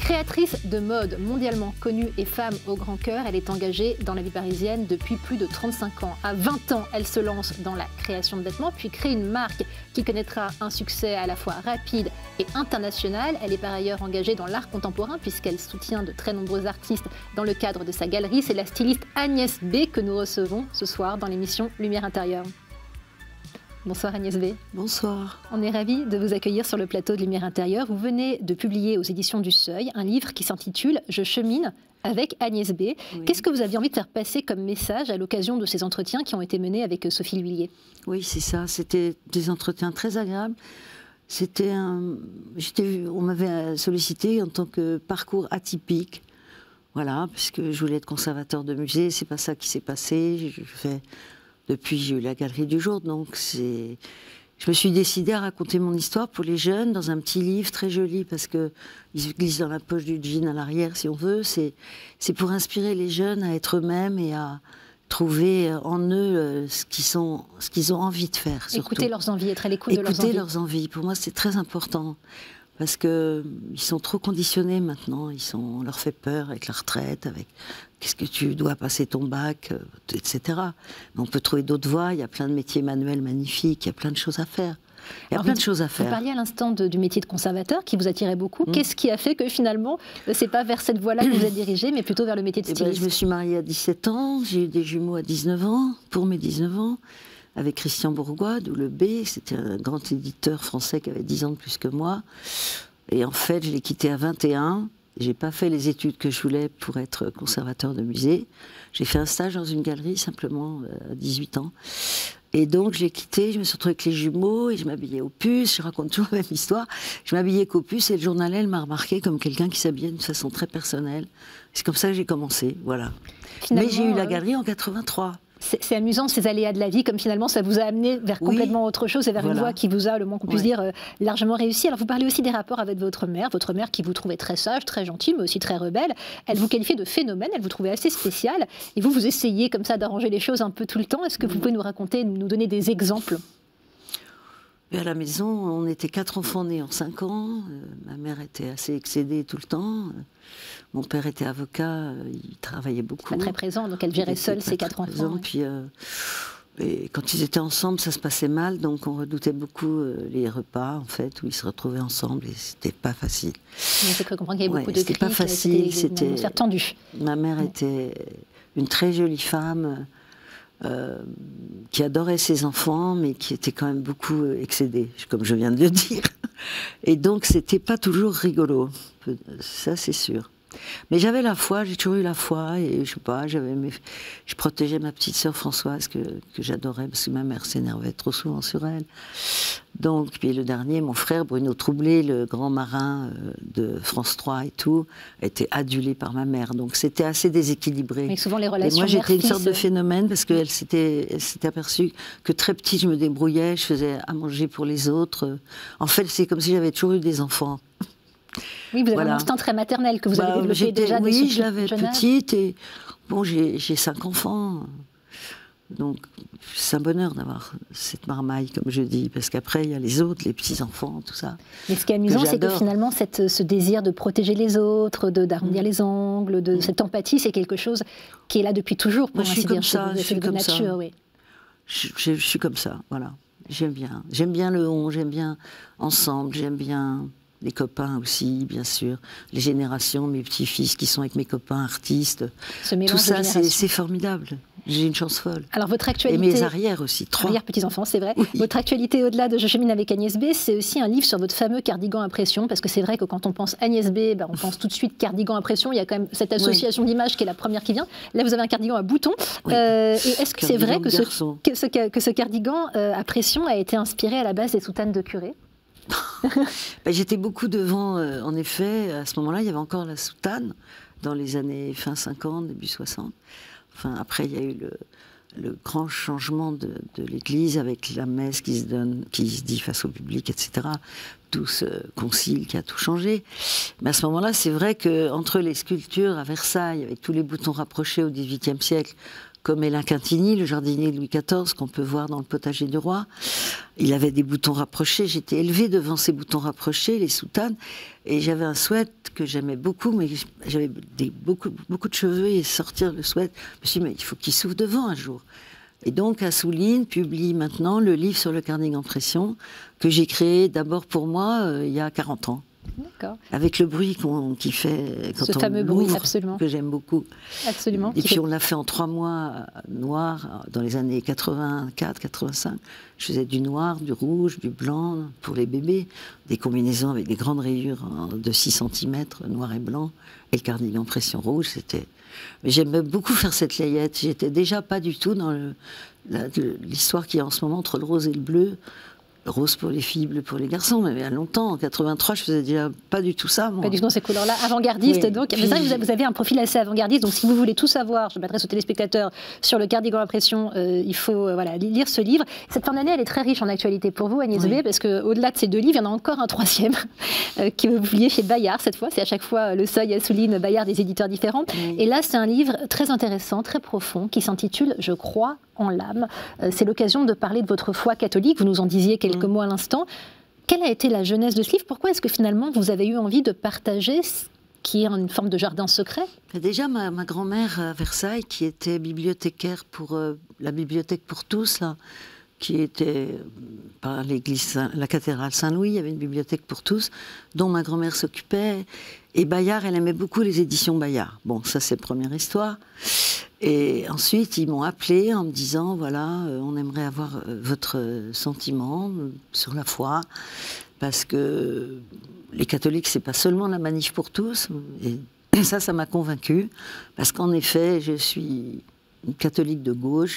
Créatrice de mode mondialement connue et femme au grand cœur, elle est engagée dans la vie parisienne depuis plus de 35 ans. À 20 ans, elle se lance dans la création de vêtements, puis crée une marque qui connaîtra un succès à la fois rapide et international. Elle est par ailleurs engagée dans l'art contemporain puisqu'elle soutient de très nombreux artistes dans le cadre de sa galerie. C'est la styliste Agnès B que nous recevons ce soir dans l'émission Lumière intérieure. Bonsoir Agnès B. Bonsoir. On est ravis de vous accueillir sur le plateau de Lumière intérieure. Vous venez de publier aux éditions du Seuil un livre qui s'intitule « Je chemine avec Agnès B ». Oui. Qu'est-ce que vous aviez envie de faire passer comme message à l'occasion de ces entretiens qui ont été menés avec Sophie L'Huillier? Oui, c'est ça. C'était des entretiens très agréables. On m'avait sollicité en tant que parcours atypique. Voilà, puisque je voulais être conservateur de musée. C'est pas ça qui s'est passé. Depuis, j'ai eu la Galerie du Jour, donc je me suis décidée à raconter mon histoire pour les jeunes dans un petit livre très joli, parce qu'ils se glissent dans la poche du jean à l'arrière, si on veut. C'est pour inspirer les jeunes à être eux-mêmes et à trouver en eux ce qu'ils ont envie de faire. Écouter leurs envies, être à l'écoute de leurs envies. Écouter leurs envies, pour moi, c'est très important. Parce qu'ils sont trop conditionnés maintenant, on leur fait peur avec la retraite, avec qu'est-ce que tu dois passer ton bac, etc. Mais on peut trouver d'autres voies, il y a plein de métiers manuels magnifiques, il y a plein de choses à faire. Vous parliez à l'instant du métier de conservateur qui vous attirait beaucoup. Qu'est-ce qui a fait que finalement, c'est pas vers cette voie-là que vous êtes dirigée, mais plutôt vers le métier de styliste? Je me suis mariée à 17 ans, j'ai eu des jumeaux à 19 ans, pour mes 19 ans. Avec Christian Bourgois, d'où le B, c'était un grand éditeur français qui avait 10 ans de plus que moi. Et en fait, je l'ai quitté à 21. J'ai pas fait les études que je voulais pour être conservateur de musée. J'ai fait un stage dans une galerie, simplement, à 18 ans. Et donc, je l'ai quitté, je me suis retrouvée avec les jumeaux, et je m'habillais au puce, je raconte toujours la même histoire. Je m'habillais qu'au puce, et le journal Elle m'a remarqué comme quelqu'un qui s'habillait d'une façon très personnelle. C'est comme ça que j'ai commencé, voilà. Mais j'ai eu la galerie en 83. C'est amusant ces aléas de la vie, comme finalement ça vous a amené vers complètement autre chose et vers une voie qui vous a, le moins qu'on puisse dire, largement réussi. Alors vous parlez aussi des rapports avec votre mère qui vous trouvait très sage, très gentille, mais aussi très rebelle. Elle vous qualifiait de phénomène, elle vous trouvait assez spéciale. Et vous essayez comme ça d'arranger les choses un peu tout le temps. Est-ce que vous pouvez nous raconter, nous donner des exemples? À la maison, on était 4 enfants nés en 5 ans. Ma mère était assez excédée tout le temps. Mon père était avocat, il travaillait beaucoup. Pas très présent, donc elle gérait seule ses 4 enfants. Puis, et quand ils étaient ensemble, ça se passait mal, donc on redoutait beaucoup les repas, en fait, où ils se retrouvaient ensemble, et c'était pas facile. Mais j'ai cru comprendre qu'il y avait beaucoup de cris, pas facile, c'était une atmosphère tendue. Ma mère était une très jolie femme, qui adorait ses enfants, mais qui était quand même beaucoup excédée, comme je viens de le dire. Et donc, c'était pas toujours rigolo, ça c'est sûr. Mais j'avais la foi, j'ai toujours eu la foi, et je sais pas, je protégeais ma petite sœur Françoise, que j'adorais, parce que ma mère s'énervait trop souvent sur elle. Donc, puis le dernier, mon frère Bruno Troublé, le grand marin de France 3 et tout, était adulé par ma mère. Donc c'était assez déséquilibré. Mais souvent les relations. Et moi j'étais une sorte de phénomène, parce qu'elle s'était aperçue que très petite je me débrouillais, je faisais à manger pour les autres. En fait, c'est comme si j'avais toujours eu des enfants. Oui, vous avez un instinct très maternel que vous avez développé déjà. Oui, je l'avais petite, et bon, j'ai 5 enfants. Donc, c'est un bonheur d'avoir cette marmaille, comme je dis, parce qu'après, il y a les autres, les petits-enfants, tout ça. Mais ce qui est amusant, c'est que finalement, ce désir de protéger les autres, d'arrondir les angles, cette empathie, c'est quelque chose qui est là depuis toujours, pour ainsi dire. Je suis comme ça. Oui. Je suis comme ça, voilà. J'aime bien. J'aime bien le on, j'aime bien ensemble, j'aime bien les copains aussi, bien sûr. Les générations, mes petits-fils qui sont avec mes copains artistes. Tout ça, c'est formidable. J'ai une chance folle. Alors votre actualité... Et mes arrières aussi, 3. Arrière-petits-enfants, c'est vrai. Oui. Votre actualité au-delà de Je chemine avec Agnès B, c'est aussi un livre sur votre fameux cardigan à pression, parce que c'est vrai que quand on pense Agnès B, on pense tout de suite cardigan à pression. Il y a quand même cette association d'images qui est la première qui vient. Là, vous avez un cardigan à boutons. Et est-ce que c'est vrai que ce cardigan à pression a été inspiré à la base des soutanes de curé? J'étais beaucoup devant, en effet, à ce moment-là, il y avait encore la soutane, dans les années fin 50, début 60. Enfin, après, il y a eu le grand changement de l'Église, avec la messe qui se dit face au public, etc. Tout ce concile qui a tout changé. Mais à ce moment-là, c'est vrai qu'entre les sculptures à Versailles, avec tous les boutons rapprochés au XVIIIe siècle, comme Hélène Quintini, le jardinier de Louis XIV, qu'on peut voir dans le potager du roi. Il avait des boutons rapprochés, j'étais élevée devant ces boutons rapprochés, les soutanes, et j'avais un sweat que j'aimais beaucoup, mais j'avais beaucoup de cheveux, et sortir le sweat, je me suis dit, mais il faut qu'il s'ouvre devant un jour. Et donc, Assouline publie maintenant le livre sur le cardigan en pression, que j'ai créé d'abord pour moi, il y a 40 ans. D'accord. Avec le bruit qu'il fait quand ce on fameux l'ouvre, bruit, absolument. Que j'aime beaucoup. Absolument. Et puis on l'a fait en 3 mois noir, dans les années 84, 85. Je faisais du noir, du rouge, du blanc pour les bébés, des combinaisons avec des grandes rayures de 6 cm, noir et blanc, et le cardigan pression rouge, c'était... Mais j'aimais beaucoup faire cette layette. J'étais déjà pas du tout dans l'histoire qu'il y a en ce moment entre le rose et le bleu. Rose pour les filles, bleu pour les garçons, mais il y a longtemps, en 83, je faisais déjà pas du tout ça, moi. Pas du tout dans ces couleurs-là, avant-gardiste, Oui. donc. Puis... Mais c'est vrai que vous avez un profil assez avant-gardiste, donc si vous voulez tout savoir, je m'adresse aux téléspectateurs, sur le cardigan à pression, il faut lire ce livre. Cette fin d'année, elle est très riche en actualité pour vous, Agnès B, parce qu'au-delà de ces 2 livres, il y en a encore un 3e, qui est publié chez Bayard, cette fois. C'est à chaque fois Le Seuil, Assouline, Bayard, des éditeurs différents. Oui. Et là, c'est un livre très intéressant, très profond, qui s'intitule « Je crois en l'âme ». C'est l'occasion de parler de votre foi catholique, vous nous en disiez quelques mots à l'instant. Quelle a été la genèse de ce livre? Pourquoi est-ce que finalement vous avez eu envie de partager ce qui est une forme de jardin secret? Déjà, ma grand-mère à Versailles, qui était bibliothécaire pour la bibliothèque pour tous, là, qui était par l'église, la cathédrale Saint-Louis, il y avait une bibliothèque pour tous, dont ma grand-mère s'occupait. Et Bayard, elle aimait beaucoup les éditions Bayard. Bon, ça c'est la première histoire. Et ensuite, ils m'ont appelé en me disant, voilà, on aimerait avoir votre sentiment sur la foi, parce que les catholiques, c'est pas seulement la manif pour tous. Et ça m'a convaincue, parce qu'en effet, je suis une catholique de gauche,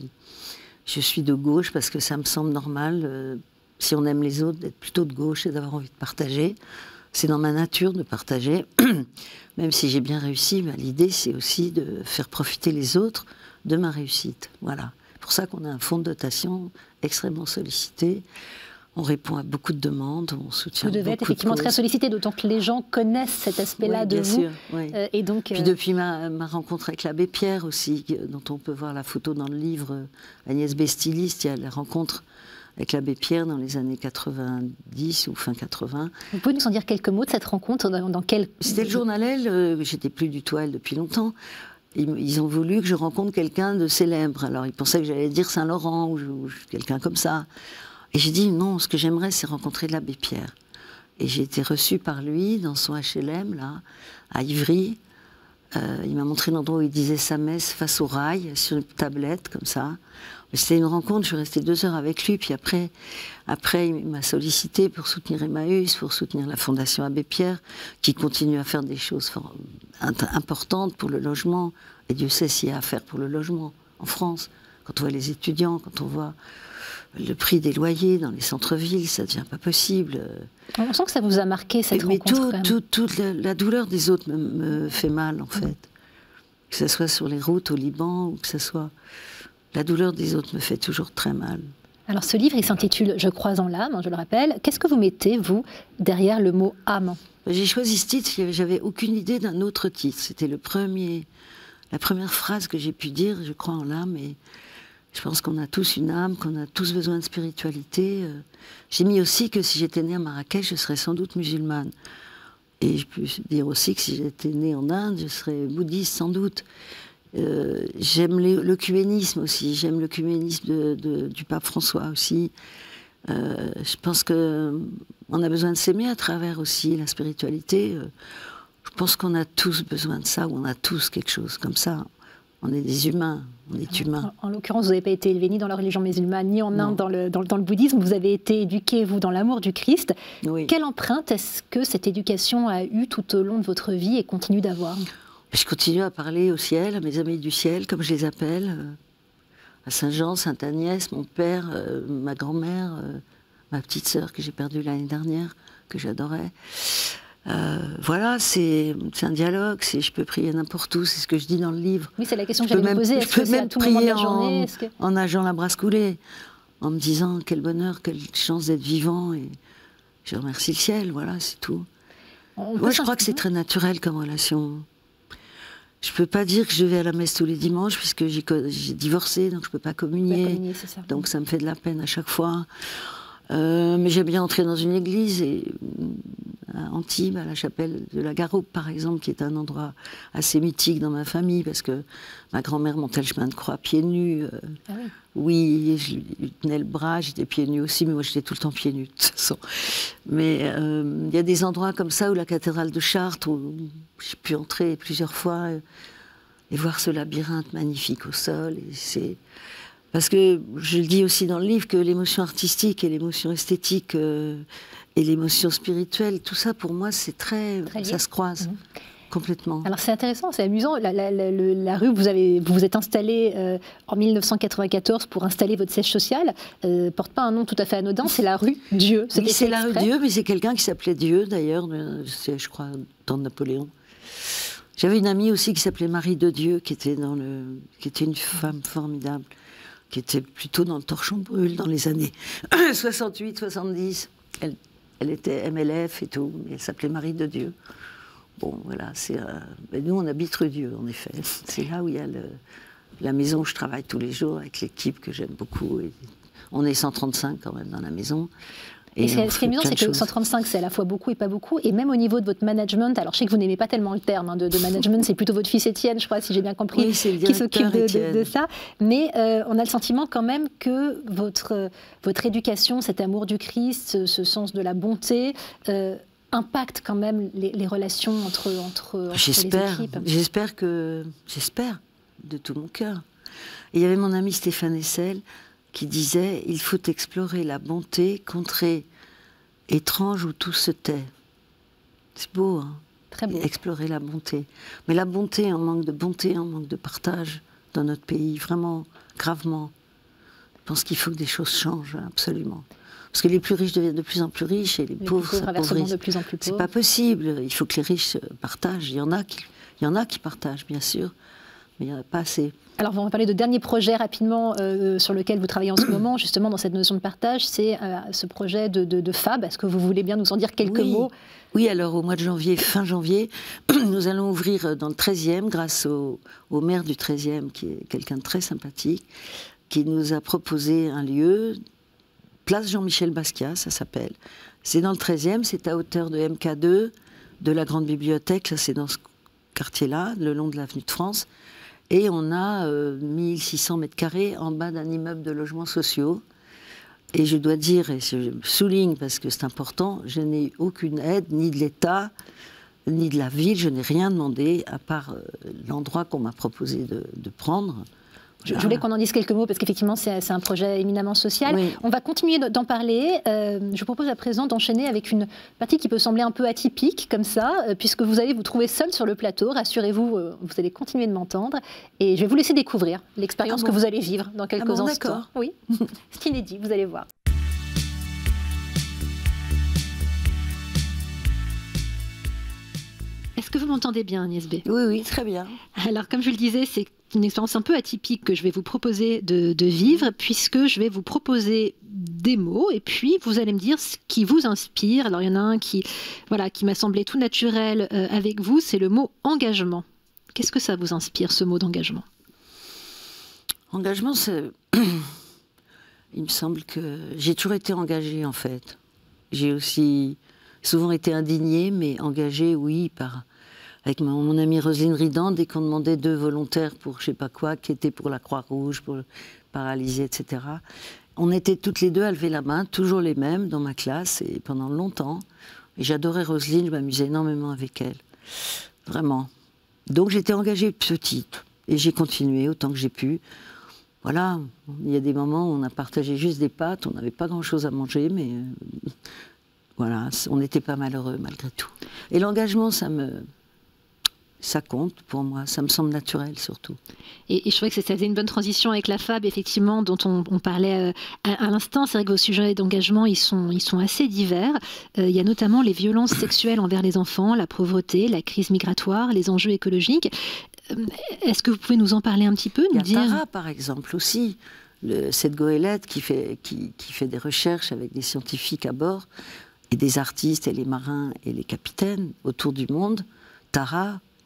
je suis de gauche parce que ça me semble normal, si on aime les autres, d'être plutôt de gauche et d'avoir envie de partager. C'est dans ma nature de partager, même si j'ai bien réussi, mais l'idée c'est aussi de faire profiter les autres de ma réussite. Voilà. C'est pour ça qu'on a un fonds de dotation extrêmement sollicité. On répond à beaucoup de demandes, on soutient beaucoup de causes. Vous devez être effectivement très sollicité, d'autant que les gens connaissent cet aspect-là de vous. Sûr, oui. Et donc, puis depuis ma rencontre avec l'abbé Pierre aussi, dont on peut voir la photo dans le livre, Agnès B, styliste, il y a la rencontre avec l'abbé Pierre dans les années 90 ou fin 80. Vous pouvez nous en dire quelques mots de cette rencontre? Dans quel... C'était le journal Elle, j'étais plus du tout à Elle depuis longtemps. Ils ont voulu que je rencontre quelqu'un de célèbre. Alors ils pensaient que j'allais dire Saint-Laurent ou quelqu'un comme ça. Et j'ai dit non, ce que j'aimerais c'est rencontrer l'abbé Pierre. Et j'ai été reçue par lui dans son HLM, là, à Ivry. Il m'a montré l'endroit où il disait sa messe face au rail, sur une tablette, comme ça. C'était une rencontre, je suis restée 2 heures avec lui, puis après il m'a sollicité pour soutenir Emmaüs, pour soutenir la Fondation Abbé Pierre, qui continue à faire des choses importantes pour le logement. Et Dieu sait s'il y a à faire pour le logement en France. Quand on voit les étudiants, quand on voit le prix des loyers dans les centres-villes, ça devient pas possible. On sent que ça vous a marqué, cette rencontre. Mais toute la douleur des autres me fait mal, en fait. Que ce soit sur les routes au Liban, ou que ce soit... La douleur des autres me fait toujours très mal. Alors ce livre, il s'intitule « Je crois en l'âme », je le rappelle. Qu'est-ce que vous mettez, vous, derrière le mot « âme » ? J'ai choisi ce titre, j'avais aucune idée d'un autre titre. C'était la première phrase que j'ai pu dire, « Je crois en l'âme ». Et je pense qu'on a tous une âme, qu'on a tous besoin de spiritualité. J'ai mis aussi que si j'étais née à Marrakech, je serais sans doute musulmane. Et je peux dire aussi que si j'étais née en Inde, je serais bouddhiste sans doute. J'aime l'œcuménisme aussi, j'aime l'œcuménisme du pape François aussi. Je pense qu'on a besoin de s'aimer à travers aussi la spiritualité. Je pense qu'on a tous besoin de ça, ou on a tous quelque chose comme ça. On est des humains, on est humains. En l'occurrence, vous n'avez pas été élevé ni dans la religion musulmane, ni en Inde dans le bouddhisme. Vous avez été éduqué, vous, dans l'amour du Christ. Oui. Quelle empreinte est-ce que cette éducation a eu tout au long de votre vie et continue d'avoir ? Je continue à parler au ciel, à mes amis du ciel, comme je les appelle, à Saint-Jean, Sainte-Agnès, mon père, ma grand-mère, ma petite sœur que j'ai perdue l'année dernière, que j'adorais. Voilà, c'est un dialogue, je peux prier n'importe où, c'est ce que je dis dans le livre. Oui, c'est la question que j'allais vous poser. Je peux même prier en nageant la brasse coulée, en me disant quel bonheur, quelle chance d'être vivant, et je remercie le ciel, voilà, c'est tout. Moi, je crois que c'est très naturel comme relation. Je peux pas dire que je vais à la messe tous les dimanches, puisque j'ai divorcé, donc je peux pas communier. C'est ça. Donc ça me fait de la peine à chaque fois. Mais j'aime bien entrer dans une église, et à Antibes, à la chapelle de la Garoupe, par exemple, qui est un endroit assez mythique dans ma famille, parce que ma grand-mère montait le chemin de croix pieds nus. Ah oui. Oui, je lui tenais le bras, j'étais pieds nus aussi, mais moi j'étais tout le temps pieds nus, de toute façon. Mais il y a des endroits comme ça, où la cathédrale de Chartres, où j'ai pu entrer plusieurs fois et voir ce labyrinthe magnifique au sol. Et c'est... Parce que je le dis aussi dans le livre, que l'émotion artistique et l'émotion esthétique et l'émotion spirituelle, tout ça pour moi c'est très ça se croise complètement. Alors c'est intéressant, c'est amusant. La rue où vous vous êtes installé en 1994 pour installer votre siège social porte pas un nom tout à fait anodin, c'est la rue Dieu. Oui, c'est la rue Dieu, mais c'est quelqu'un qui s'appelait Dieu d'ailleurs, c'est je crois dans Napoléon. J'avais une amie aussi qui s'appelait Marie de Dieu, qui était une femme formidable, qui était plutôt dans le torchon brûle dans les années 68-70. Elle était MLF et tout, mais elle s'appelait Marie de Dieu. Bon, voilà, nous on habite rue Dieu, en effet. C'est là où il y a la maison où je travaille tous les jours, avec l'équipe que j'aime beaucoup. Et on est 135 quand même dans la maison. Et ce qui est amusant, c'est que 135, c'est à la fois beaucoup et pas beaucoup. Et même au niveau de votre management, alors je sais que vous n'aimez pas tellement le terme de management, c'est plutôt votre fils Étienne, je crois, si j'ai bien compris, oui, qui s'occupe de ça. Mais on a le sentiment quand même que votre éducation, cet amour du Christ, ce sens de la bonté, impacte quand même les relations entre les équipes. J'espère de tout mon cœur. Et il y avait mon ami Stéphane Hessel qui disait « Il faut explorer la bonté, contrée étrange où tout se tait ». C'est beau, hein? Très beau. Explorer la bonté. Mais la bonté, on manque de bonté, on manque de partage dans notre pays, vraiment, gravement. Je pense qu'il faut que des choses changent, absolument. Parce que les plus riches deviennent de plus en plus riches et les pauvres s'appauvrissent de plus en plus pauvres. C'est pas possible. Il faut que les riches partagent. Il y en a qui partagent, bien sûr, mais il n'y en a pas assez. Alors, on va parler de dernier projet rapidement sur lequel vous travaillez en ce moment, justement dans cette notion de partage, c'est ce projet de Fab. Est-ce que vous voulez bien nous en dire quelques mots? Oui, alors au mois de janvier, fin janvier, nous allons ouvrir dans le 13e, grâce au maire du 13e, qui est quelqu'un de très sympathique, qui nous a proposé un lieu, place Jean-Michel Basquiat, ça s'appelle. C'est dans le 13e, c'est à hauteur de MK2, de la Grande Bibliothèque, là c'est dans ce quartier-là, le long de l'avenue de France. Et on a 1600 mètres carrés en bas d'un immeuble de logements sociaux. Et je dois dire, et je souligne parce que c'est important, je n'ai eu aucune aide, ni de l'État, ni de la ville. Je n'ai rien demandé, à part l'endroit qu'on m'a proposé de prendre. Je voulais qu'on en dise quelques mots, parce qu'effectivement, c'est un projet éminemment social. Oui. On va continuer d'en parler. Je vous propose à présent d'enchaîner avec une partie qui peut sembler un peu atypique, comme ça, puisque vous allez vous trouver seul sur le plateau. Rassurez-vous, vous allez continuer de m'entendre. Et je vais vous laisser découvrir l'expérience que vous allez vivre dans quelques instants. Oui, c'est inédit, vous allez voir. Est-ce que vous m'entendez bien, Agnès B? Oui, oui, très bien. Alors, comme je le disais, c'est une expérience un peu atypique que je vais vous proposer de vivre, puisque je vais vous proposer des mots, et puis vous allez me dire ce qui vous inspire. Alors, il y en a un qui m'a semblé tout naturel avec vous, c'est le mot engagement. Qu'est-ce que ça vous inspire, ce mot d'engagement? Engagement, c'est... Il me semble que j'ai toujours été engagée, en fait. J'ai aussi souvent été indignée, mais engagée, oui, avec mon amie Roselyne Ridan, dès qu'on demandait 2 volontaires pour je sais pas quoi, qui étaient pour la Croix-Rouge, pour le paralysé, etc. On était toutes les deux à lever la main, toujours les mêmes, dans ma classe, et pendant longtemps. Et j'adorais Roselyne, je m'amusais énormément avec elle. Vraiment. Donc j'étais engagée petite, et j'ai continué autant que j'ai pu. Voilà, il y a des moments où on a partagé juste des pâtes, on n'avait pas grand-chose à manger, mais voilà, on n'était pas malheureux malgré tout. Et l'engagement, ça compte pour moi, ça me semble naturel surtout. Et je trouvais que ça faisait une bonne transition avec la Fab, effectivement, dont on parlait à l'instant. C'est vrai que vos sujets d'engagement, ils sont assez divers. Il y a notamment les violences sexuelles envers les enfants, la pauvreté, la crise migratoire, les enjeux écologiques. Est-ce que vous pouvez nous en parler un petit peu, nous dire... Tara, par exemple, aussi. Cette goélette qui fait des recherches avec des scientifiques à bord, et des artistes, et les marins, et les capitaines autour du monde. Tara,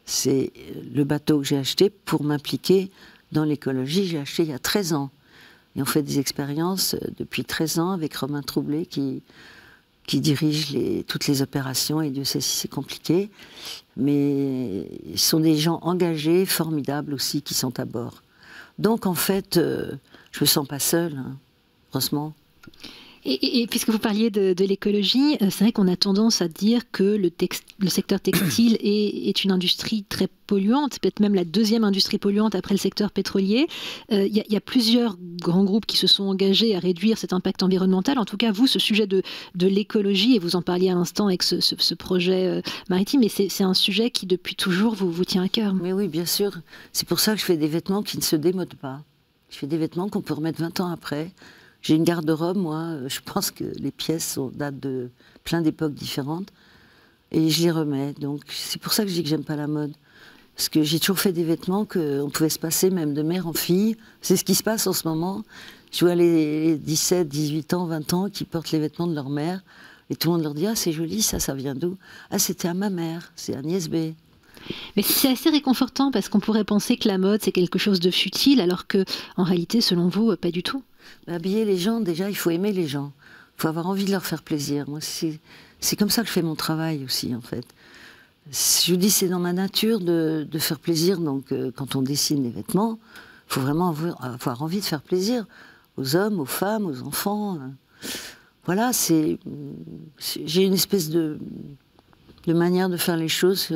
C'est le bateau que j'ai acheté pour m'impliquer dans l'écologie. J'ai acheté il y a 13 ans. Et on fait des expériences depuis 13 ans avec Romain Troublé qui dirige toutes les opérations. Et Dieu sait si c'est compliqué. Mais ce sont des gens engagés, formidables aussi, qui sont à bord. Donc en fait, je me sens pas seule, hein, heureusement. Et puisque vous parliez de l'écologie, c'est vrai qu'on a tendance à dire que le secteur textile est une industrie très polluante, peut-être même la deuxième industrie polluante après le secteur pétrolier. Il y a plusieurs grands groupes qui se sont engagés à réduire cet impact environnemental. En tout cas, vous, ce sujet de l'écologie, et vous en parliez à l'instant avec ce projet maritime, mais c'est un sujet qui, depuis toujours, vous tient à cœur. Mais oui, bien sûr. C'est pour ça que je fais des vêtements qui ne se démodent pas. Je fais des vêtements qu'on peut remettre 20 ans après. J'ai une garde-robe, moi, je pense que les pièces datent de plein d'époques différentes, et je les remets. Donc c'est pour ça que je dis que j'aime pas la mode. Parce que j'ai toujours fait des vêtements qu'on pouvait se passer même de mère en fille. C'est ce qui se passe en ce moment. Je vois les 17, 18 ans, 20 ans qui portent les vêtements de leur mère, et tout le monde leur dit « Ah, c'est joli, ça vient d'où ?»« Ah, c'était à ma mère, c'est à Nièce B. » Mais c'est assez réconfortant, parce qu'on pourrait penser que la mode, c'est quelque chose de futile, alors que, en réalité, selon vous, pas du tout. Habiller les gens, déjà, il faut aimer les gens. Il faut avoir envie de leur faire plaisir. Moi, c'est comme ça que je fais mon travail aussi, en fait. Je vous dis, c'est dans ma nature de faire plaisir. Donc, quand on dessine les vêtements, il faut vraiment avoir envie de faire plaisir aux hommes, aux femmes, aux enfants. Voilà, j'ai une espèce de manière de faire les choses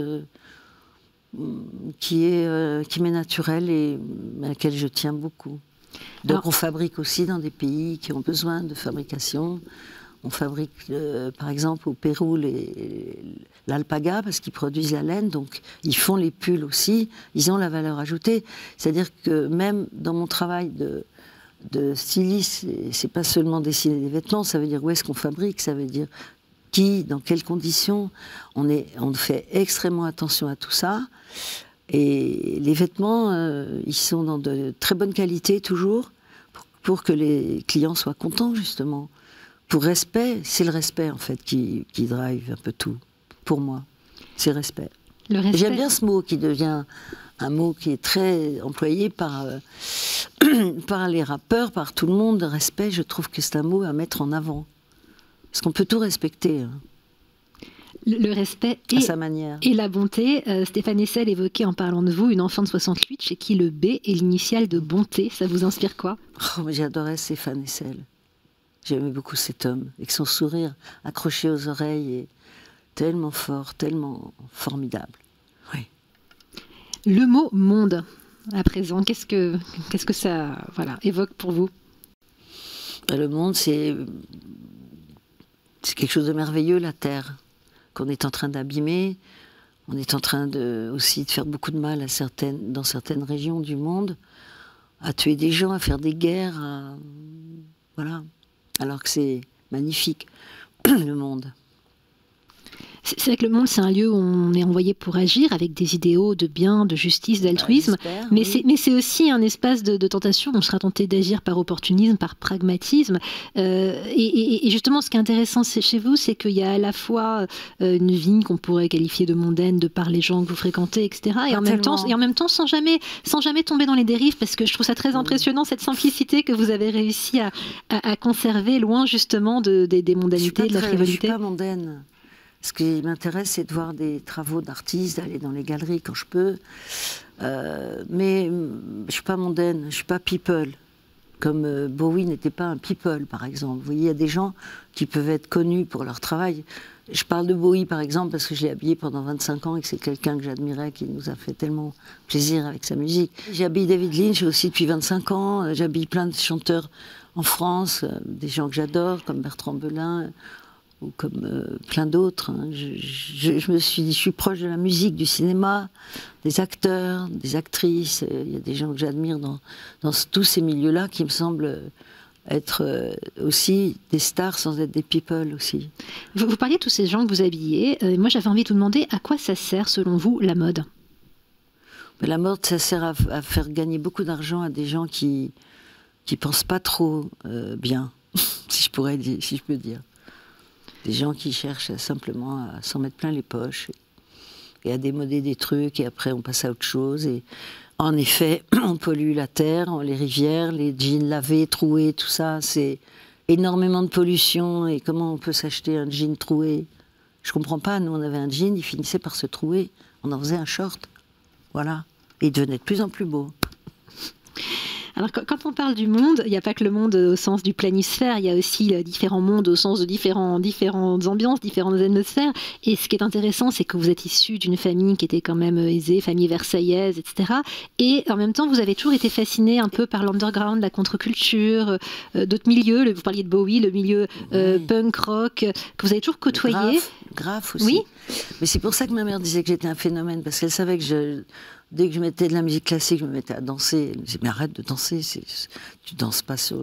qui m'est naturelle et à laquelle je tiens beaucoup. Donc alors, on fabrique aussi dans des pays qui ont besoin de fabrication. On fabrique, par exemple, au Pérou, l'alpaga, parce qu'ils produisent la laine, donc ils font les pulls aussi, ils ont la valeur ajoutée. C'est-à-dire que même dans mon travail de styliste, c'est pas seulement dessiner des vêtements, ça veut dire où est-ce qu'on fabrique, ça veut dire qui, dans quelles conditions. On fait extrêmement attention à tout ça. Et les vêtements, ils sont dans de très bonne qualité toujours, pour que les clients soient contents, justement. Pour respect, c'est le respect, en fait, qui drive un peu tout, pour moi. C'est le respect. J'aime bien ce mot qui devient un mot qui est très employé par les rappeurs, par tout le monde. Respect, je trouve que c'est un mot à mettre en avant. Parce qu'on peut tout respecter, hein. Le respect à sa manière. Et la bonté. Stéphane Hessel évoquait en parlant de vous une enfant de 68 chez qui le B est l'initiale de bonté. Ça vous inspire quoi? J'adorais Stéphane Hessel. J'aimais beaucoup cet homme, avec son sourire accroché aux oreilles et tellement fort, tellement formidable. Oui. Le mot monde, à présent, qu'est-ce que ça évoque pour vous? Le monde, c'est quelque chose de merveilleux, la Terre, qu'on est en train d'abîmer. On est en train aussi de faire beaucoup de mal dans certaines régions du monde, à tuer des gens, à faire des guerres, voilà. Alors que c'est magnifique, le monde. C'est vrai que le monde, c'est un lieu où on est envoyé pour agir avec des idéaux de bien, de justice, d'altruisme. Mais c'est aussi un espace de tentation. On sera tenté d'agir par opportunisme, par pragmatisme. Et justement, ce qui est intéressant chez vous, c'est qu'il y a à la fois une vie qu'on pourrait qualifier de mondaine de par les gens que vous fréquentez, etc. Et en même temps, sans jamais tomber dans les dérives, parce que je trouve ça très impressionnant, cette simplicité que vous avez réussi à conserver, loin justement des mondanités, de la frivolité. Je ne suis pas mondaine. Ce qui m'intéresse, c'est de voir des travaux d'artistes, d'aller dans les galeries quand je peux. Mais je ne suis pas mondaine, je ne suis pas people. Comme Bowie n'était pas un people, par exemple. Vous voyez, il y a des gens qui peuvent être connus pour leur travail. Je parle de Bowie, par exemple, parce que je l'ai habillé pendant 25 ans et que c'est quelqu'un que j'admirais, qui nous a fait tellement plaisir avec sa musique. J'habille David Lynch aussi depuis 25 ans. J'habille plein de chanteurs en France, des gens que j'adore, comme Bertrand Belin, ou comme plein d'autres. Hein. Je suis proche de la musique, du cinéma, des acteurs, des actrices. Il y a des gens que j'admire dans tous ces milieux-là qui me semblent être aussi des stars sans être des people aussi. Vous parliez de tous ces gens que vous habillez. Moi, j'avais envie de vous demander à quoi ça sert, selon vous, la mode? Mais la mode, ça sert à faire gagner beaucoup d'argent à des gens qui pensent pas trop bien, si je peux dire. Des gens qui cherchent simplement à s'en mettre plein les poches et à démoder des trucs, et après on passe à autre chose. Et en effet, on pollue la terre, les rivières, les jeans lavés, troués, tout ça, c'est énormément de pollution. Et comment on peut s'acheter un jean troué? Je comprends pas, nous on avait un jean, il finissait par se trouer, on en faisait un short, voilà. Et il devenait de plus en plus beau. Alors, quand on parle du monde, il n'y a pas que le monde au sens du planisphère, il y a aussi différents mondes au sens de différentes ambiances, différentes atmosphères. Et ce qui est intéressant, c'est que vous êtes issu d'une famille qui était quand même aisée, famille versaillaise, etc. Et en même temps, vous avez toujours été fasciné un peu par l'underground, la contre-culture, d'autres milieux. Vous parliez de Bowie, le milieu punk rock, que vous avez toujours côtoyé. Grave aussi. Oui. Mais c'est pour ça que ma mère disait que j'étais un phénomène, parce qu'elle savait que dès que je mettais de la musique classique, je me mettais à danser. Elle me disait, mais arrête de danser, tu danses pas sur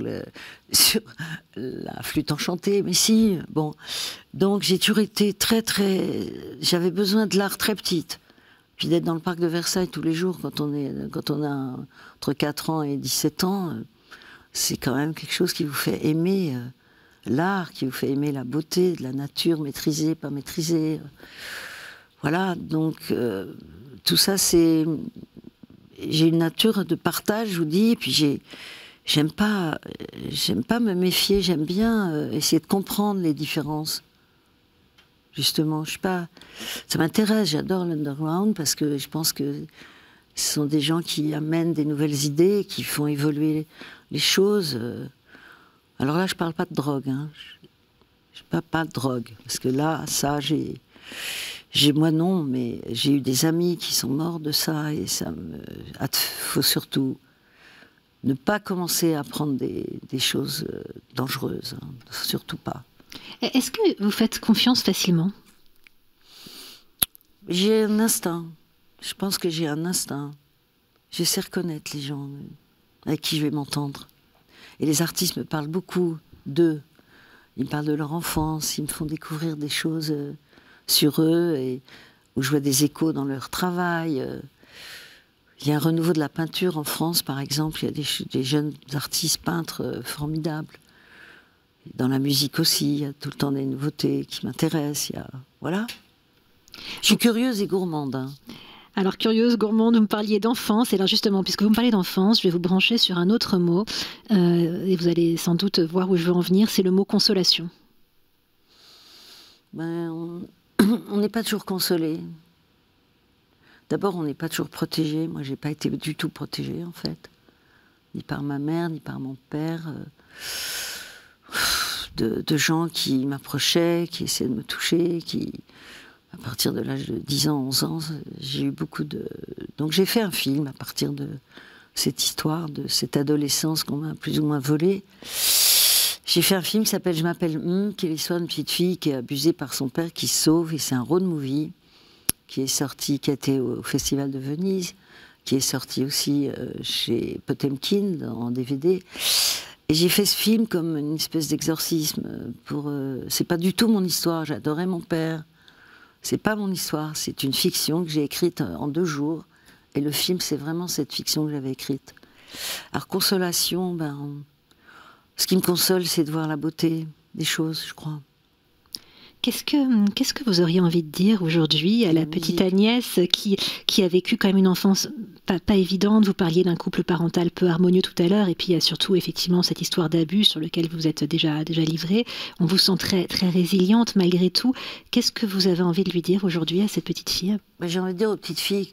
la flûte enchantée. Mais si, bon. Donc j'ai toujours été j'avais besoin de l'art très petite. Puis d'être dans le parc de Versailles tous les jours, quand on a entre 4 ans et 17 ans, c'est quand même quelque chose qui vous fait aimer l'art, qui vous fait aimer la beauté de la nature, maîtrisée, pas maîtrisée. Voilà, donc tout ça, j'ai une nature de partage, je vous dis, et puis j'aime pas me méfier, j'aime bien essayer de comprendre les différences. Justement, ça m'intéresse, j'adore l'underground, parce que je pense que ce sont des gens qui amènent des nouvelles idées, qui font évoluer les choses. Alors là, je parle pas de drogue, hein. Je parle pas de drogue, parce que là, ça, moi non, mais j'ai eu des amis qui sont morts de ça, et faut surtout ne pas commencer à prendre des choses dangereuses, hein. Surtout pas. Est-ce que vous faites confiance facilement? J'ai un instinct. Je pense que j'ai un instinct. Je sais reconnaître les gens avec qui je vais m'entendre. Et les artistes me parlent beaucoup d'eux. Ils me parlent de leur enfance, ils me font découvrir des choses sur eux, et où je vois des échos dans leur travail. Il y a un renouveau de la peinture en France, par exemple. Il y a des jeunes artistes peintres formidables. Dans la musique aussi, il y a tout le temps des nouveautés qui m'intéressent. Voilà. Je suis curieuse et gourmande, hein. Alors, curieuse, gourmande, vous me parliez d'enfance. Et alors, justement, puisque vous me parlez d'enfance, je vais vous brancher sur un autre mot. Et vous allez sans doute voir où je veux en venir. C'est le mot consolation. On n'est pas toujours consolé. D'abord, on n'est pas toujours protégé. Moi, j'ai pas été du tout protégée, en fait. Ni par ma mère, ni par mon père. De gens qui m'approchaient, qui essayaient de me toucher, à partir de l'âge de 10 ans, 11 ans, j'ai eu beaucoup de... Donc j'ai fait un film à partir de cette histoire, de cette adolescence qu'on m'a plus ou moins volée. J'ai fait un film qui s'appelle « Je m'appelle qui est l'histoire d'une petite fille qui est abusée par son père, qui se sauve, et c'est un road movie qui est sorti, qui a été au Festival de Venise, qui est sorti aussi chez Potemkin en DVD. Et j'ai fait ce film comme une espèce d'exorcisme. C'est pas du tout mon histoire, j'adorais mon père. C'est pas mon histoire, c'est une fiction que j'ai écrite en 2 jours. Et le film, c'est vraiment cette fiction que j'avais écrite. Alors, consolation, ce qui me console, c'est de voir la beauté des choses, je crois. Qu'est-ce que vous auriez envie de dire aujourd'hui à la petite Agnès qui a vécu quand même une enfance pas évidente? Vous parliez d'un couple parental peu harmonieux tout à l'heure, et puis il y a surtout effectivement cette histoire d'abus sur lequel vous êtes déjà livrée. On vous sent très, très résiliente malgré tout. Qu'est-ce que vous avez envie de lui dire aujourd'hui à cette petite fille? J'ai envie de dire aux petites filles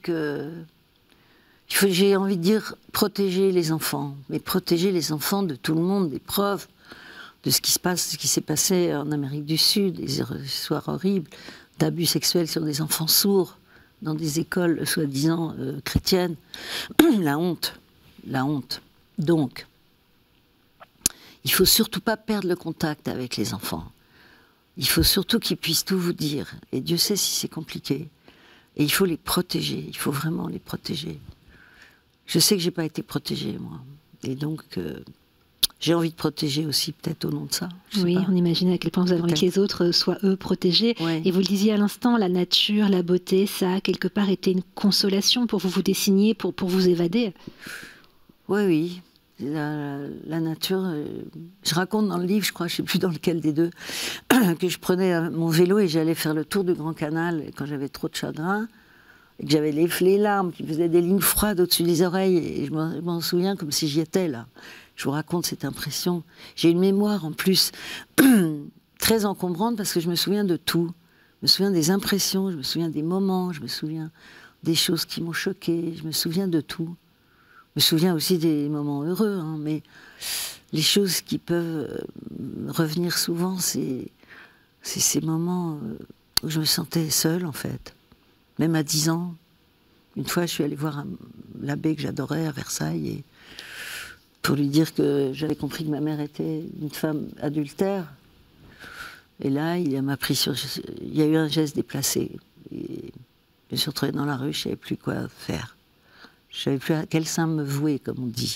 j'ai envie de dire protéger les enfants, mais protéger les enfants de tout le monde, des profs, de ce qui s'est passé en Amérique du Sud, des histoires horribles d'abus sexuels sur des enfants sourds dans des écoles soi-disant chrétiennes. La honte. Donc, il faut surtout pas perdre le contact avec les enfants. Il faut surtout qu'ils puissent tout vous dire. Et Dieu sait si c'est compliqué. Et il faut les protéger. Il faut vraiment les protéger. Je sais que j'ai pas été protégée, moi. Et donc... j'ai envie de protéger aussi, peut-être au nom de ça. Oui, on imagine à quel point vous avez envie que les autres soient, eux, protégés. Ouais. Et vous le disiez à l'instant, la nature, la beauté, ça a quelque part été une consolation pour vous dessiner, pour vous évader. Oui. La nature... je raconte dans le livre, je crois, je ne sais plus dans lequel des deux, que je prenais mon vélo et j'allais faire le tour du Grand Canal quand j'avais trop de chagrin. et que j'avais les larmes qui me faisaient des lignes froides au-dessus des oreilles, et je m'en souviens comme si j'y étais là. Je vous raconte cette impression. J'ai une mémoire en plus très encombrante parce que je me souviens de tout. Je me souviens des impressions, je me souviens des moments, je me souviens des choses qui m'ont choquée, je me souviens de tout. Je me souviens aussi des moments heureux, hein, mais les choses qui peuvent revenir souvent, c'est ces moments où je me sentais seule, en fait. Même à 10 ans. Une fois, je suis allée voir l'abbé que j'adorais à Versailles, et pour lui dire que j'avais compris que ma mère était une femme adultère. Et là, il m'a pris sur... Il y a eu un geste déplacé. Et je me suis retrouvée dans la rue, je ne savais plus quoi faire. Je ne savais plus à quel sein me vouer, comme on dit.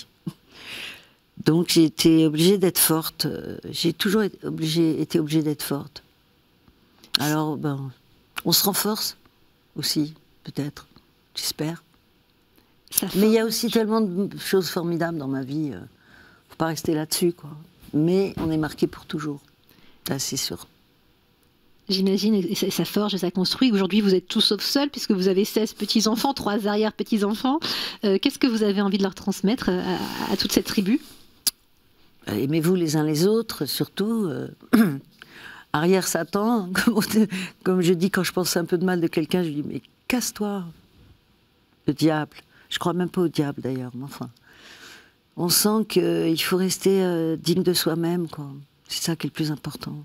Donc j'ai été obligée d'être forte. J'ai toujours été obligée d'être forte. Alors, ben, on se renforce aussi, peut-être, j'espère. Mais il y a aussi tellement de choses formidables dans ma vie. Il ne faut pas rester là-dessus, quoi. Mais on est marqué pour toujours. Là, c'est sûr. J'imagine, et ça forge et ça construit. Aujourd'hui, vous êtes tous sauf seuls, puisque vous avez 16 petits-enfants, 3 arrière-petits-enfants. Qu'est-ce que vous avez envie de leur transmettre à toute cette tribu? Aimez-vous les uns les autres, surtout. Arrière Satan, comme je dis quand je pense un peu de mal de quelqu'un, je dis mais casse-toi, le diable. Je crois même pas au diable d'ailleurs, mais enfin. On sent qu'il faut rester digne de soi-même, quoi. C'est ça qui est le plus important.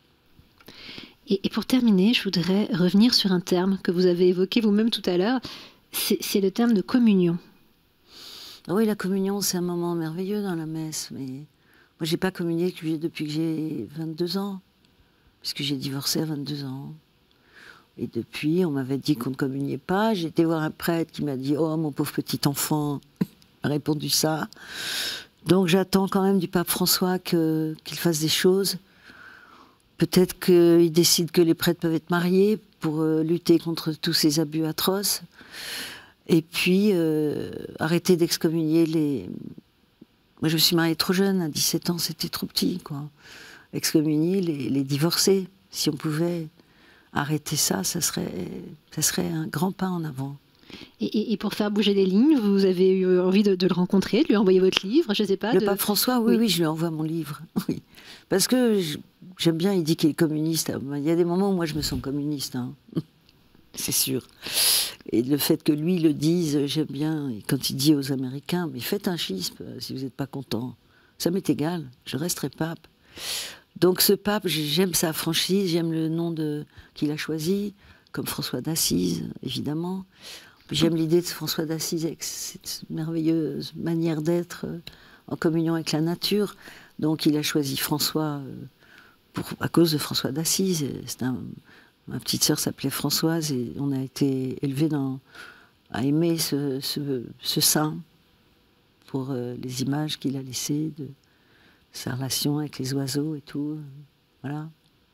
Et pour terminer, je voudrais revenir sur un terme que vous avez évoqué vous-même tout à l'heure. C'est le terme de communion. Ah oui, la communion, c'est un moment merveilleux dans la messe, mais moi, j'ai pas communié depuis que j'ai 22 ans, puisque j'ai divorcé à 22 ans. Et depuis, on m'avait dit qu'on ne communiait pas. J'ai été voir un prêtre qui m'a dit « Oh, mon pauvre petit enfant !» Il m'a répondu ça. Donc j'attends quand même du pape François qu'il fasse des choses. Peut-être qu'il décide que les prêtres peuvent être mariés pour lutter contre tous ces abus atroces. Et puis, arrêter d'excommunier les... Moi, je me suis mariée trop jeune, à 17 ans, c'était trop petit, quoi. Excommunier les divorcés. Si on pouvait arrêter ça, ça serait un grand pas en avant. Et pour faire bouger les lignes, vous avez eu envie de le rencontrer, de lui envoyer votre livre, je ne sais pas. Le pape François, oui, je lui envoie mon livre. Oui. Parce que j'aime bien, il dit qu'il est communiste. Il y a des moments où moi je me sens communiste, hein. C'est sûr. Et le fait que lui le dise, j'aime bien. Et quand il dit aux Américains, mais faites un schisme si vous n'êtes pas content. Ça m'est égal, je resterai pape. Donc ce pape, j'aime sa franchise, j'aime le nom qu'il a choisi, comme François d'Assise, évidemment. J'aime l'idée de François d'Assise avec cette merveilleuse manière d'être en communion avec la nature. Donc il a choisi François à cause de François d'Assise. Ma petite sœur s'appelait Françoise et on a été élevés à aimer ce saint pour les images qu'il a laissées de sa relation avec les oiseaux et tout. Voilà.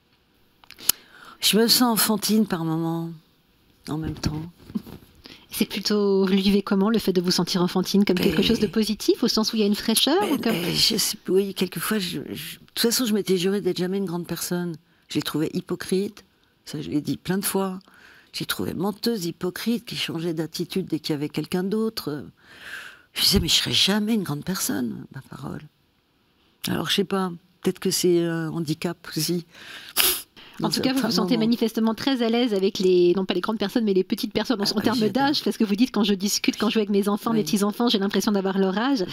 Je me sens enfantine par moments, en même temps. C'est plutôt, vous le vivez comment, le fait de vous sentir enfantine, comme quelque chose de positif, au sens où il y a une fraîcheur ou comme... Oui, quelquefois, de toute façon, je m'étais jurée d'être jamais une grande personne. Je l'ai trouvée hypocrite, ça je l'ai dit plein de fois. J'ai trouvé menteuse, hypocrite, qui changeait d'attitude dès qu'il y avait quelqu'un d'autre. Je disais, mais je serai jamais une grande personne, ma parole. Alors, je sais pas, peut-être que c'est un handicap aussi. En tout cas, vous vous sentez manifestement très à l'aise avec non pas les grandes personnes, mais les petites personnes en termes d'âge, parce que vous dites, quand je discute, quand je joue avec mes enfants, mes petits-enfants, j'ai l'impression d'avoir leur âge.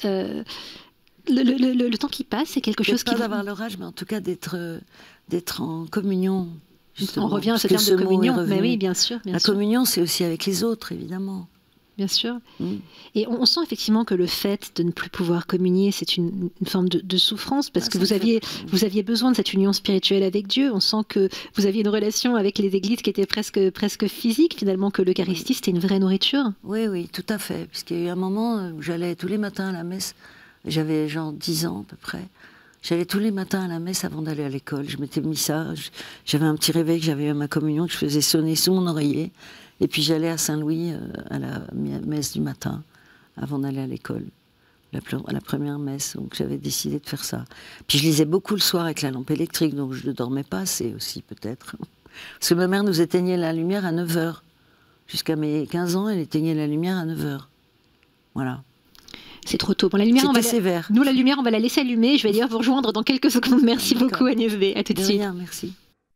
Le temps qui passe, c'est quelque chose qui... Pas d'avoir leur âge, mais en tout cas d'être en communion. Justement, on revient à ce terme de communion, mais oui, bien sûr. La communion, c'est aussi avec les autres, évidemment. Bien sûr. Et on sent effectivement que le fait de ne plus pouvoir communier, c'est une forme de souffrance, parce que vous aviez besoin de cette union spirituelle avec Dieu. On sent que vous aviez une relation avec les églises qui était presque physique, finalement, que l'Eucharistie, c'était une vraie nourriture. Oui, tout à fait. Puisqu'il y a eu un moment où j'allais tous les matins à la messe, j'avais genre 10 ans à peu près. J'allais tous les matins à la messe avant d'aller à l'école. Je m'étais mis ça. J'avais un petit réveil que j'avais eu à ma communion, que je faisais sonner sous mon oreiller. Et puis j'allais à Saint-Louis à la messe du matin, avant d'aller à l'école, à la première messe. Donc j'avais décidé de faire ça. Puis je lisais beaucoup le soir avec la lampe électrique, donc je ne dormais pas assez aussi peut-être. Parce que ma mère nous éteignait la lumière à 9h. Jusqu'à mes 15 ans, elle éteignait la lumière à 9h. Voilà. C'est trop tôt. Bon, la lumière, sévère. Nous, la lumière, on va la laisser allumer. Je vais d'ailleurs vous rejoindre dans quelques secondes. Merci beaucoup, Agnès B. À tout de suite. Rien, merci.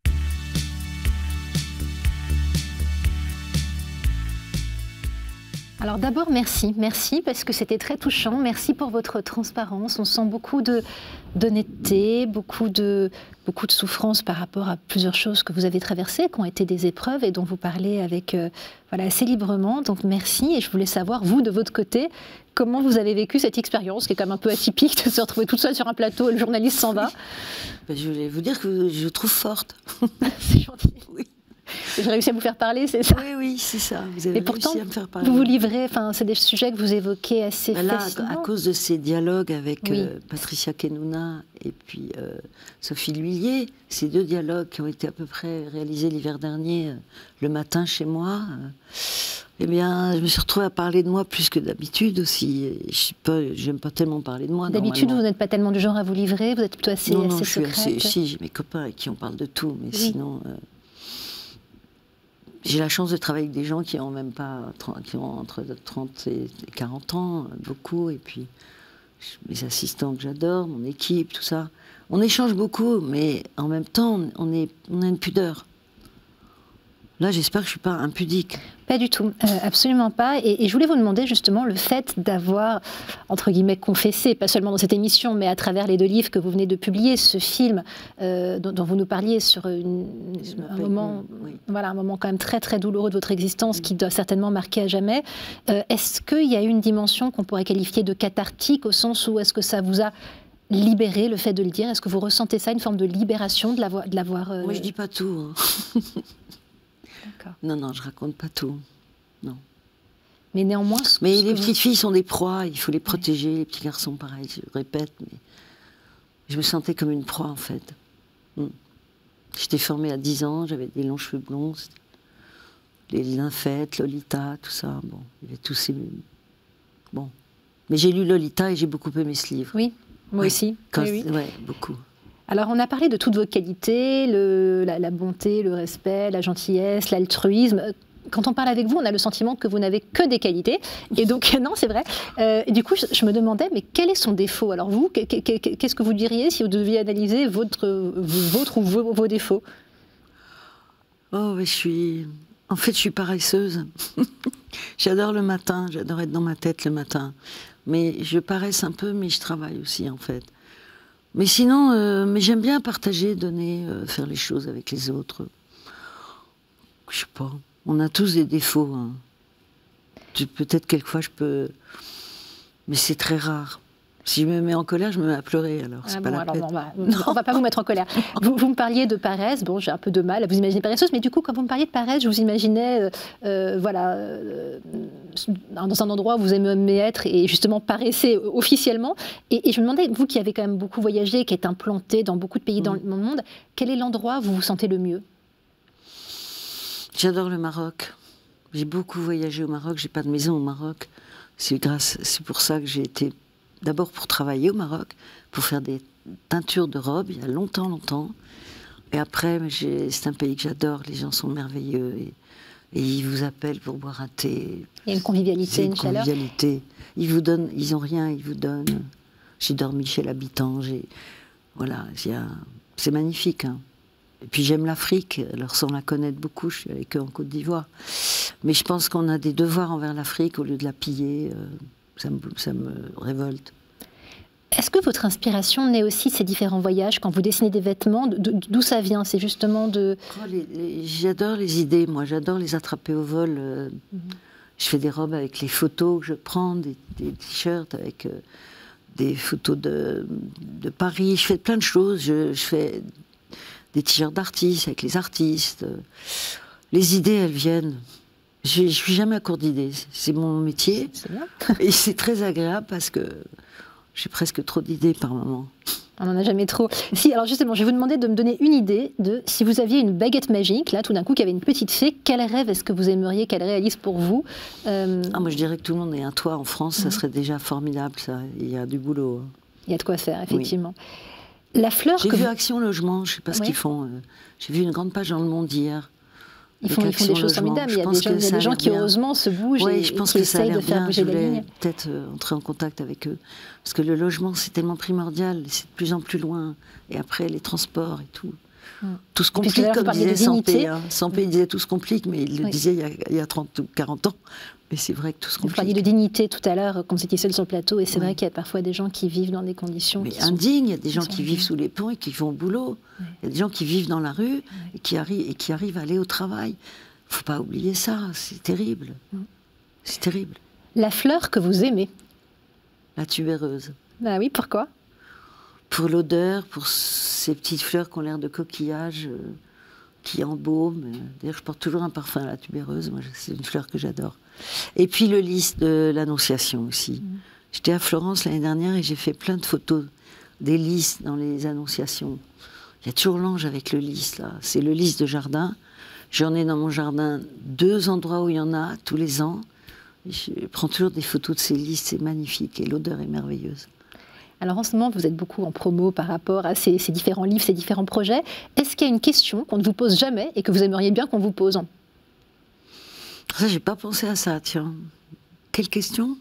Alors d'abord, merci parce que c'était très touchant. Merci pour votre transparence. On sent beaucoup d'honnêteté, beaucoup de souffrance par rapport à plusieurs choses que vous avez traversées, qui ont été des épreuves et dont vous parlez avec assez librement. Donc merci. Et je voulais savoir, vous, de votre côté, comment vous avez vécu cette expérience, qui est quand même un peu atypique de se retrouver toute seule sur un plateau et le journaliste s'en va. Je voulais vous dire que je vous trouve forte. C'est gentil. Oui. J'ai réussi à vous faire parler, c'est ça? Oui, c'est ça. Vous avez réussi à me faire parler. Vous vous livrez, c'est des sujets que vous évoquez assez facilement. À cause de ces dialogues avec Patricia Kenouna et puis Sophie L'Huillier, ces 2 dialogues qui ont été à peu près réalisés l'hiver dernier, le matin chez moi, eh bien, je me suis retrouvée à parler de moi plus que d'habitude aussi. Je n'aime pas tellement parler de moi. D'habitude, vous n'êtes pas tellement du genre à vous livrer, vous êtes plutôt assez secrète. Si, j'ai mes copains avec qui on parle de tout, mais sinon... J'ai la chance de travailler avec des gens qui ont même pas, qui ont entre 30 et 40 ans, beaucoup, et puis mes assistants que j'adore, mon équipe, tout ça. On échange beaucoup, mais en même temps, on a une pudeur. Là, j'espère que je ne suis pas impudique. Pas du tout, absolument pas. Et je voulais vous demander justement le fait d'avoir, entre guillemets, confessé, pas seulement dans cette émission, mais à travers les 2 livres que vous venez de publier, ce film dont vous nous parliez sur un moment, un moment quand même très très douloureux de votre existence qui doit certainement marquer à jamais. Est-ce qu'il y a une dimension qu'on pourrait qualifier de cathartique, au sens où est-ce que ça vous a libéré, le fait de le dire? Est-ce que vous ressentez ça, une forme de libération de l'avoir Moi, je ne dis pas tout. Non, je raconte pas tout. Non. Mais néanmoins... Mais les petites filles sont des proies, il faut les protéger. Les petits garçons, pareil, je répète. Mais je me sentais comme une proie, en fait. J'étais formée à 10 ans, j'avais des longs cheveux blonds. Les nymphètes, Lolita, tout ça. Bon, il y avait tous ces... Bon. Mais j'ai lu Lolita et j'ai beaucoup aimé ce livre. Oui, moi aussi. Oui. Ouais, beaucoup. Alors, on a parlé de toutes vos qualités, la bonté, le respect, la gentillesse, l'altruisme. Quand on parle avec vous, on a le sentiment que vous n'avez que des qualités. Et donc, non, c'est vrai. Et du coup, je me demandais, mais quel est son défaut? Alors vous, qu'est-ce que vous diriez si vous deviez analyser votre ou vos défauts? Oh, mais en fait, je suis paresseuse. J'adore le matin, j'adore être dans ma tête le matin. Mais je paresse un peu, mais je travaille aussi, en fait. Mais sinon, mais j'aime bien partager, donner, faire les choses avec les autres. Je sais pas. On a tous des défauts. Hein. Peut-être quelquefois je peux... Mais c'est très rare. Si je me mets en colère, je me mets à pleurer, alors c'est pas la peine. On va pas vous mettre en colère. Vous me parliez de paresse, bon, j'ai un peu de mal à vous imaginer paresseuse, mais du coup, quand vous me parliez de paresse, je vous imaginais, dans un endroit où vous aimez être et justement paresser officiellement. Et je me demandais, vous qui avez quand même beaucoup voyagé, qui êtes implanté dans beaucoup de pays dans le monde, quel est l'endroit où vous vous sentez le mieux? J'adore le Maroc. J'ai beaucoup voyagé au Maroc, j'ai pas de maison au Maroc. C'est pour ça que j'ai été... D'abord pour travailler au Maroc, pour faire des teintures de robes, il y a longtemps. Et après, c'est un pays que j'adore, les gens sont merveilleux. Et ils vous appellent pour boire un thé. Il y a une convivialité, une chaleur. Ils vous donnent, ils n'ont rien, ils vous donnent. J'ai dormi chez l'habitant, voilà, c'est magnifique. Hein. Et puis j'aime l'Afrique, alors sans la connaître beaucoup, je suis avec eux en Côte d'Ivoire. Mais je pense qu'on a des devoirs envers l'Afrique au lieu de la piller. Ça me révolte. Est-ce que votre inspiration naît aussi de ces différents voyages? Quand vous dessinez des vêtements, d'où ça vient? C'est justement de... J'adore les idées, moi. J'adore les attraper au vol. Je fais des robes avec les photos que je prends, des t-shirts avec des photos de Paris. Je fais plein de choses. Je fais des t-shirts d'artistes avec les artistes. Les idées, elles viennent. Je ne suis jamais à court d'idées. C'est mon métier. C'est bien. Et c'est très agréable parce que j'ai presque trop d'idées par moment. On n'en a jamais trop. Si, alors justement, je vais vous demander de me donner une idée de si vous aviez une baguette magique, là, tout d'un coup, qu'il y avait une petite fée, quel rêve est-ce que vous aimeriez qu'elle réalise pour vous? Moi, je dirais que tout le monde ait un toit en France, ça serait déjà formidable, ça. Il y a du boulot. Il y a de quoi faire, effectivement. Oui. La fleur J'ai vu Action Logement, je ne sais pas ce qu'ils font. J'ai vu une grande page dans Le Monde hier. Ils font des choses formidables. Il y a des gens qui heureusement se bougent et qui essayent de faire bouger les lignes. Peut-être entrer en contact avec eux. Parce que le logement, c'est tellement primordial, c'est de plus en plus loin. Et après, les transports et tout. Tout se complique, comme disait Sampé. Sampé disait tout se complique, mais il le disait il y a 30 ou 40 ans. Mais c'est vrai que tout se complique. Vous parliez de dignité tout à l'heure, quand vous étiez seul sur le plateau, et c'est vrai qu'il y a parfois des gens qui vivent dans des conditions indignes. Il y a des gens qui vivent sous les ponts et qui vont au boulot. Il y a des gens qui vivent dans la rue et qui arrivent à aller au travail. Il ne faut pas oublier ça, c'est terrible. C'est terrible. La fleur que vous aimez? La tubéreuse. Ah oui, pourquoi? Pour l'odeur, pour ces petites fleurs qui ont l'air de coquillages, qui embaument. D'ailleurs, je porte toujours un parfum à la tubéreuse. Moi, c'est une fleur que j'adore. Et puis le lys de l'Annonciation aussi. J'étais à Florence l'année dernière et j'ai fait plein de photos des lys dans les Annonciations. Il y a toujours l'ange avec le lys, là. C'est le lys de jardin. J'en ai dans mon jardin 2 endroits où il y en a tous les ans. Et je prends toujours des photos de ces lys, c'est magnifique et l'odeur est merveilleuse. Alors en ce moment, vous êtes beaucoup en promo par rapport à ces différents livres, ces différents projets. Est-ce qu'il y a une question qu'on ne vous pose jamais et que vous aimeriez bien qu'on vous pose? Ça, j'ai pas pensé à ça, tiens. Quelle question?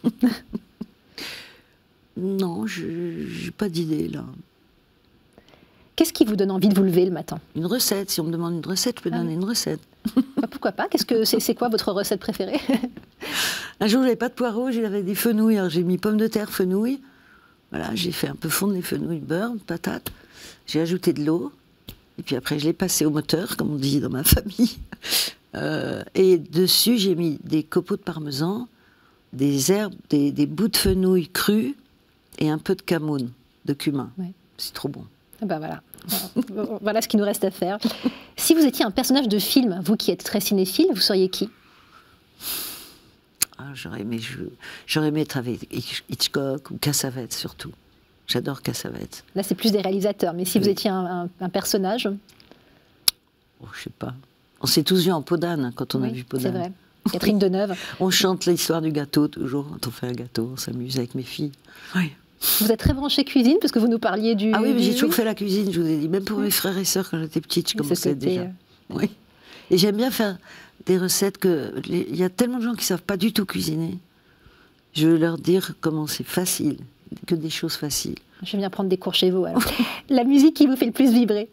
Non, j'ai pas d'idée, là. Qu'est-ce qui vous donne envie de vous lever le matin? Une recette. Si on me demande une recette, je peux donner une recette. Pourquoi pas? C'est quoi votre recette préférée? Un jour, j'avais pas de poireaux, j'avais des fenouilles. Alors j'ai mis pommes de terre, fenouilles. Voilà, j'ai fait un peu fondre les fenouilles, beurre, patates. J'ai ajouté de l'eau. Et puis après, je l'ai passé au moteur, comme on dit dans ma famille. Et dessus, j'ai mis des copeaux de parmesan, des herbes, des bouts de fenouil crus et un peu de camoun, de cumin. Ouais. C'est trop bon. Ben voilà. Voilà ce qu'il nous reste à faire. Si vous étiez un personnage de film, vous qui êtes très cinéphile, vous seriez qui? J'aurais aimé être avec Hitchcock ou Cassavetes surtout. J'adore Cassavetes. Là, c'est plus des réalisateurs. Mais si vous étiez un personnage? Je sais pas. On s'est tous vus en peau d'âne quand on a vu peau d'âne. C'est vrai. Catherine Deneuve. On chante l'histoire du gâteau toujours. Quand on fait un gâteau, on s'amuse avec mes filles. Oui. Vous êtes très branchée cuisine, parce que vous nous parliez du... Ah oui, mais j'ai toujours fait la cuisine, je vous ai dit. Même pour mes frères et sœurs, quand j'étais petite, je commençais déjà. Oui. Et j'aime bien faire des recettes il y a tellement de gens qui ne savent pas du tout cuisiner. Je veux leur dire comment c'est facile, que des choses faciles. Je vais bien prendre des cours chez vous, alors. La musique qui vous fait le plus vibrer?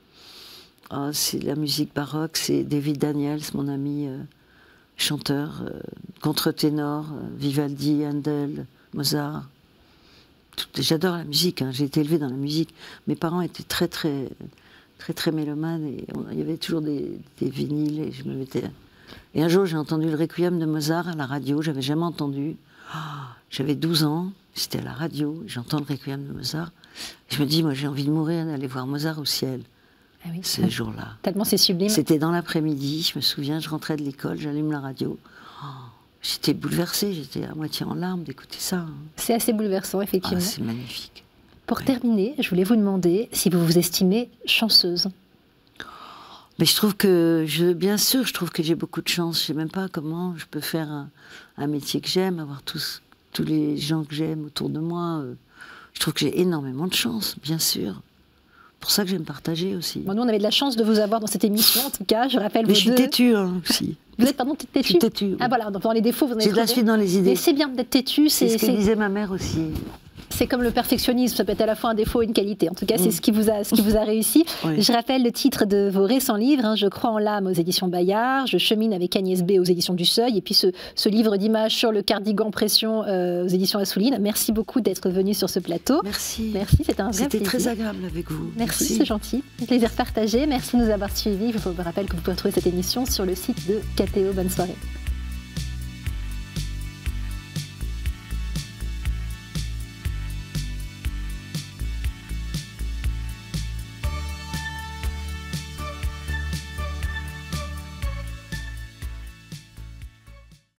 C'est la musique baroque, c'est David Daniels, mon ami chanteur, contre-ténor, Vivaldi, Handel, Mozart. J'adore la musique, hein. J'ai été élevée dans la musique. Mes parents étaient très mélomanes et il y avait toujours des vinyles et je me mettais... Et un jour, j'ai entendu le Requiem de Mozart à la radio, j'avais jamais entendu. J'avais 12 ans, c'était à la radio, j'entends le Requiem de Mozart. Et je me dis, moi j'ai envie de mourir, d'aller voir Mozart au ciel. Ah oui, ce jour-là. Tellement c'est sublime. C'était dans l'après-midi, je me souviens, je rentrais de l'école, j'allume la radio. J'étais bouleversée, j'étais à moitié en larmes d'écouter ça. C'est assez bouleversant, effectivement. C'est magnifique. Pour terminer, je voulais vous demander si vous vous estimez chanceuse. Mais je trouve que, bien sûr, je trouve que j'ai beaucoup de chance. Je ne sais même pas comment je peux faire un métier que j'aime, avoir tous les gens que j'aime autour de moi. Je trouve que j'ai énormément de chance, bien sûr. C'est pour ça que j'aime partager aussi. Bon, nous, on avait de la chance de vous avoir dans cette émission, en tout cas. Je rappelle mais je suis têtue, hein, aussi. Vous êtes, pardon, têtue? Je suis têtue. Ah voilà, dans les défauts, vous en avez trouvé. J'ai de la suite dans les idées. Mais c'est bien d'être têtue. C'est ce que disait ma mère aussi. C'est comme le perfectionnisme, ça peut être à la fois un défaut et une qualité. En tout cas, c'est ce qui vous a réussi. Oui. Je rappelle le titre de vos récents livres, hein, Je crois en l'âme aux éditions Bayard, Je chemine avec Agnès B aux éditions du Seuil, et puis ce livre d'images sur le cardigan pression aux éditions Assouline. Merci beaucoup d'être venu sur ce plateau. Merci. Merci, c'était un vrai plaisir. C'était très agréable avec vous. Merci. C'est gentil. Plaisir partagé. Merci de nous avoir suivis. Je vous rappelle que vous pouvez retrouver cette émission sur le site de KTO. Bonne soirée.